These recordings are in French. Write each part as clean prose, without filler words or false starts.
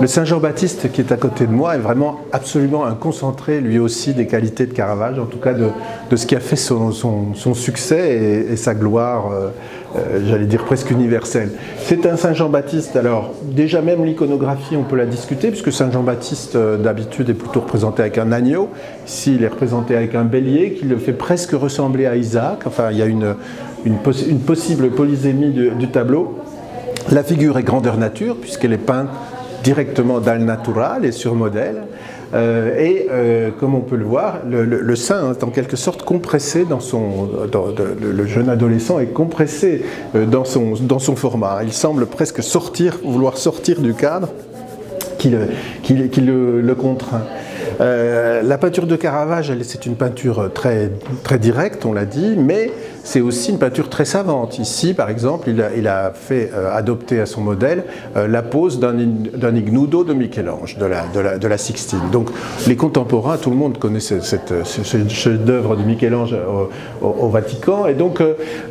Le Saint Jean-Baptiste qui est à côté de moi est vraiment absolument un concentré lui aussi des qualités de Caravage, en tout cas de ce qui a fait son succès et sa gloire, j'allais dire presque universelle. C'est un Saint Jean-Baptiste, alors déjà même l'iconographie on peut la discuter puisque Saint Jean-Baptiste d'habitude est plutôt représenté avec un agneau, ici il est représenté avec un bélier qui le fait presque ressembler à Isaac, enfin il y a une possible polysémie du tableau. La figure est grandeur nature puisqu'elle est peinte directement dal natural et sur modèle. Comme on peut le voir, le saint est en quelque sorte compressé le jeune adolescent est compressé dans son format. Il semble presque vouloir sortir du cadre qui le contraint. La peinture de Caravage, c'est une peinture très directe, on l'a dit, mais c'est aussi une peinture très savante. Ici, par exemple, il a fait adopter à son modèle la pose d'un Ignudo de Michel-Ange, de la Sixtine. Donc, les contemporains, tout le monde connaît ce chef-d'œuvre de Michel-Ange au Vatican, et donc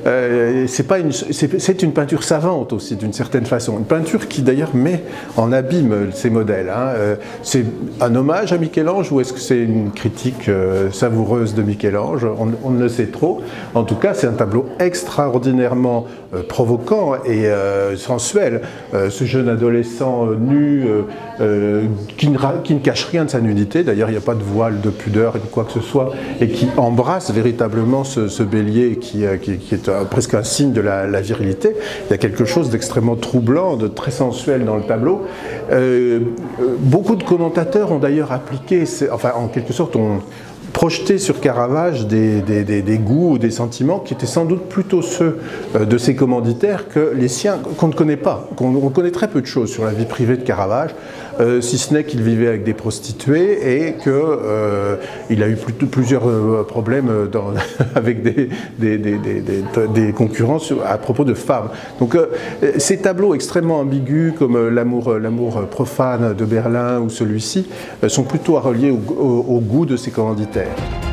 c'est une peinture savante aussi, d'une certaine façon. Une peinture qui d'ailleurs met en abîme ses modèles. Hein. C'est un hommage à Michel-Ange ou est-ce que c'est une critique savoureuse de Michel-Ange? On ne le sait trop. En tout cas, c'est un tableau extraordinairement provoquant et sensuel. Ce jeune adolescent nu qui ne cache rien de sa nudité, d'ailleurs il n'y a pas de voile de pudeur ou quoi que ce soit, et qui embrasse véritablement ce bélier qui est presque un signe de la virilité. Il y a quelque chose d'extrêmement troublant, de très sensuel dans le tableau. Beaucoup de commentateurs ont d'ailleurs appliqué, enfin en quelque sorte ont projeté sur Caravage des goûts ou des sentiments qui étaient sans doute plutôt ceux de ses commanditaires que les siens, qu'on ne connaît pas. On connaît très peu de choses sur la vie privée de Caravage, si ce n'est qu'il vivait avec des prostituées et qu'il a eu plusieurs problèmes avec des concurrents à propos de femmes. Donc ces tableaux extrêmement ambigus comme l'amour profane de Berlin ou celui-ci sont plutôt à relier au goût de ses commanditaires.